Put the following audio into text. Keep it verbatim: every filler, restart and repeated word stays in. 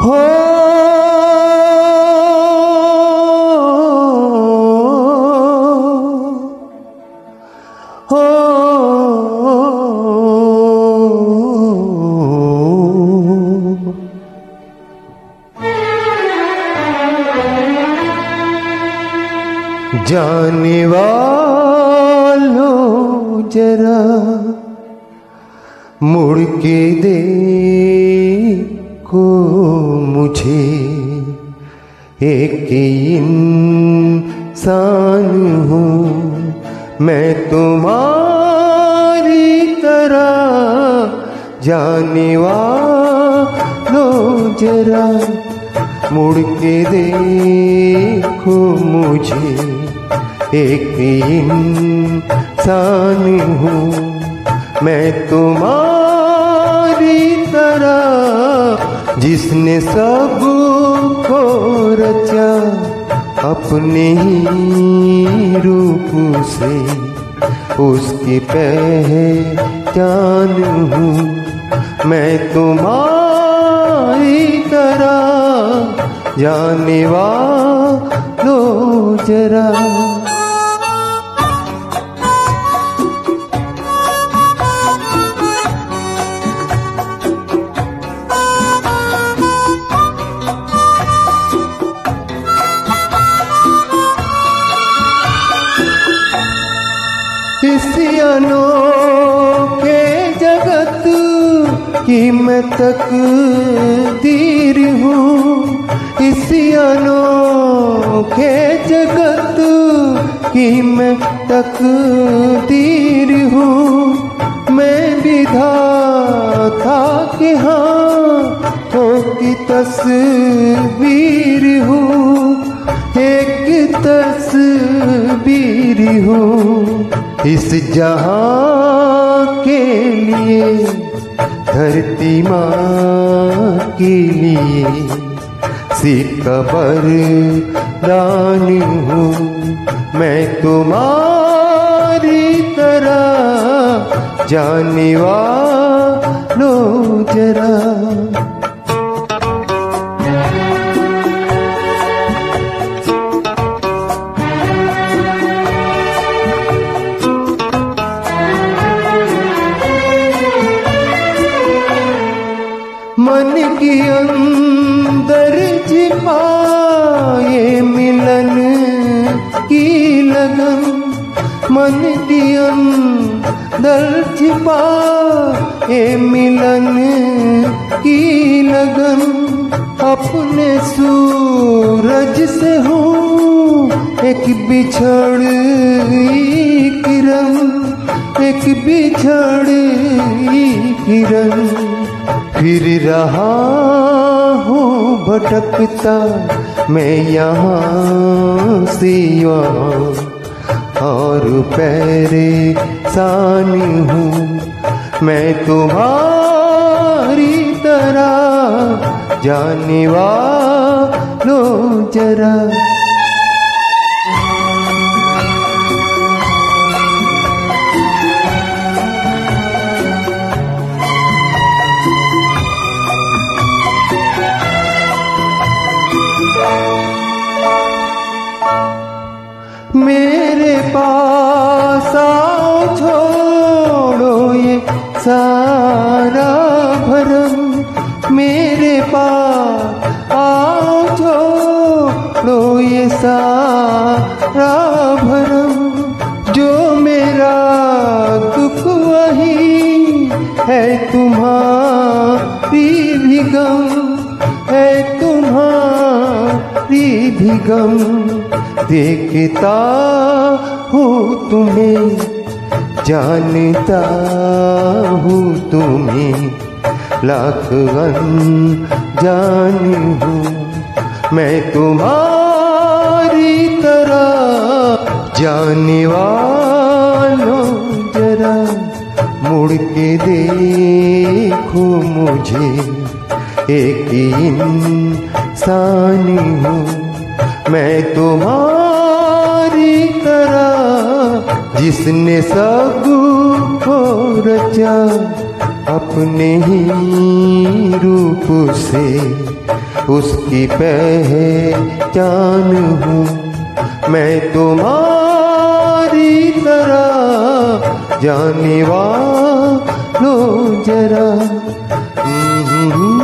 हो हो जाने वालों जरा मुड़ के देखो मुझे, एक इंसान हूँ मैं तुम्हारी तरह। जाने वालों जरा मुड़ के देखो मुझे, एक इंसान हूँ मैं तुम्हारी तरह। जिसने सब को रचा अपने ही रूप से, उसकी पहचान हूँ मैं तुम्हारी तरह। जाने वालों जरा इस अनोखे जगत की मैं तकदीर हूँ। इस अनोखे जगत की मैं तकदीर हूँ। मैं विधाता के हाथों की तस्वीर हूँ, एक तस्वीर हूँ। इस जहां के लिए, धरती माँ के लिए सिक्का बरदान हूँ मैं तुम्हारी तरह। जाने वालों जरा मन की अंदर छिपाए मिलन की लगन, मन की अंदर छिपाए मिलन की लगन। अपने सूरज से हूँ एक बिछड़ी किरण, एक बिछड़ी किरण। फिर रहा हूँ भटकता मैं यहाँ से वहाँ, और परेशान हूँ मैं तुम्हारी तरह। जाने वालों जरा मेरे पास आओ, छोड़ो ये सारा भरम। मेरे पास आओ, छोड़ो ये सारा भरम। जो मेरा दुख वही है तुम्हारी भी गम, है तुम्हारी भी गम। देखता हूँ तुम्हें, जानता हूँ तुम्हें, लाख अनजान हूँ मैं तुम्हारी तरह। जाने वालों जरा मुड़ के देखो मुझे, एक इंसान हूँ मैं तुम्हारी तरह। जिसने सब को रचा अपने ही रूप से, उसकी पहचान हूँ। मैं तुम्हारी तरह जाने वालों जरा